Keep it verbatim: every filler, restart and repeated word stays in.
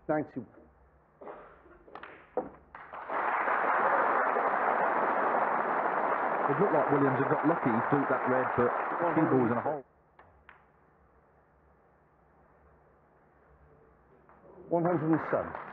ninety. It looked like Williams had got lucky through that red, but two balls in a hole. one hundred and seven.